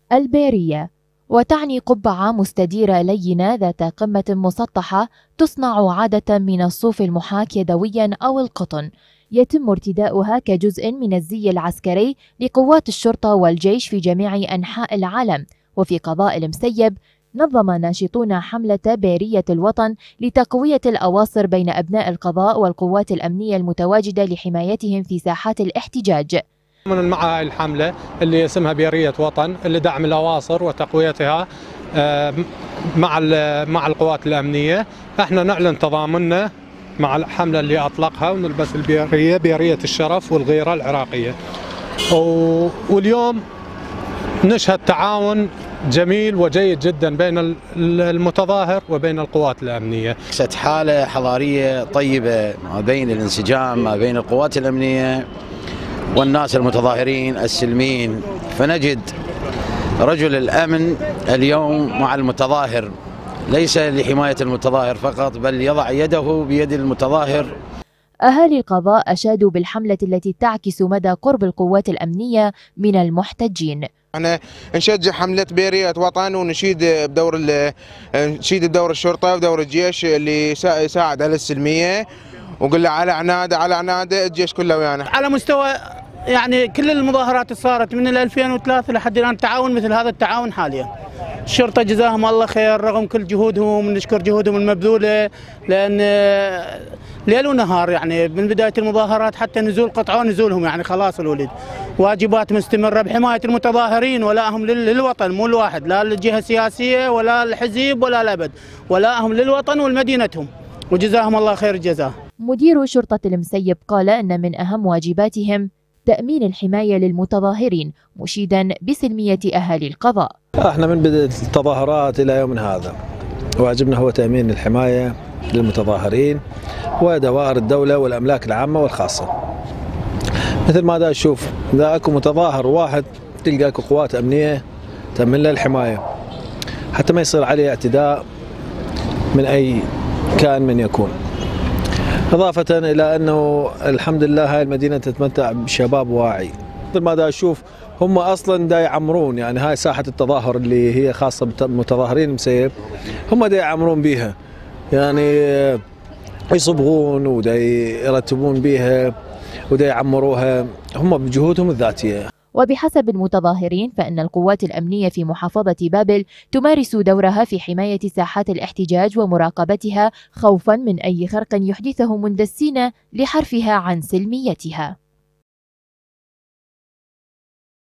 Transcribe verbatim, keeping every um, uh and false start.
البيرية، وتعني قبعة مستديرة لينة ذات قمة مسطحة تصنع عادة من الصوف المحاك يدويا أو القطن، يتم ارتداؤها كجزء من الزي العسكري لقوات الشرطة والجيش في جميع أنحاء العالم. وفي قضاء المسيب نظم ناشطون حملة بيرية الوطن لتقوية الأواصر بين أبناء القضاء والقوات الأمنية المتواجدة لحمايتهم في ساحات الاحتجاج. من مع الحملة اللي اسمها بيرية وطن لدعم الأواصر وتقويتها مع مع القوات الأمنية. احنا نعلن تضامننا مع الحملة اللي أطلقها ونلبس البيرية، بيرية الشرف والغيرة العراقية. واليوم نشهد تعاون جميل وجيد جدا بين المتظاهر وبين القوات الأمنية. حالة حضارية طيبة ما بين الانسجام ما بين القوات الأمنية والناس المتظاهرين السلميين، فنجد رجل الأمن اليوم مع المتظاهر ليس لحماية المتظاهر فقط بل يضع يده بيد المتظاهر. أهالي القضاء أشادوا بالحملة التي تعكس مدى قرب القوات الأمنية من المحتجين. احنا نشجع حملة بيرية وطن ونشيد بدور نشيد بدور الشرطة ودور الجيش اللي يساعد على السلمية، وقلنا على عناد على عناد الجيش كله ويانا. على مستوى يعني كل المظاهرات اللي صارت من ألفين وثلاثة لحد الآن تعاون مثل هذا التعاون حاليا. الشرطة جزاهم الله خير رغم كل جهودهم، نشكر جهودهم المبذولة، لأن ليل ونهار يعني من بداية المظاهرات حتى نزول قطعوا نزولهم يعني خلاص الولد. واجبات مستمرة بحماية المتظاهرين ولاهم للوطن مو الواحد، لا للجهة السياسية ولا الحزب ولا الأبد، ولاهم للوطن ولمدينتهم، وجزاهم الله خير الجزاء. مدير شرطة المسيب قال أن من أهم واجباتهم تأمين الحماية للمتظاهرين، مشيدا بسلمية أهالي القضاء. احنا من بداية التظاهرات إلى يومنا هذا واجبنا هو تأمين الحماية للمتظاهرين ودوائر الدولة والأملاك العامة والخاصة. مثل ما دا نشوف إذا أكو متظاهر واحد تلقى أكو قوات أمنية تأمن له الحماية حتى ما يصير عليه اعتداء من أي كان من يكون. إضافة إلى أنه الحمد لله هاي المدينة تتمتع بشباب واعي. مثل ما دا نشوف هم أصلا دا يعمرون، يعني هاي ساحة التظاهر اللي هي خاصة بالمتظاهرين المسيب هم دا يعمرون بيها، يعني يصبغون ودا يرتبون بيها ودا يعمروها هم بجهودهم الذاتية. وبحسب المتظاهرين فإن القوات الأمنية في محافظة بابل تمارس دورها في حماية ساحات الاحتجاج ومراقبتها خوفا من أي خرق يحدثه مندسين لحرفها عن سلميتها.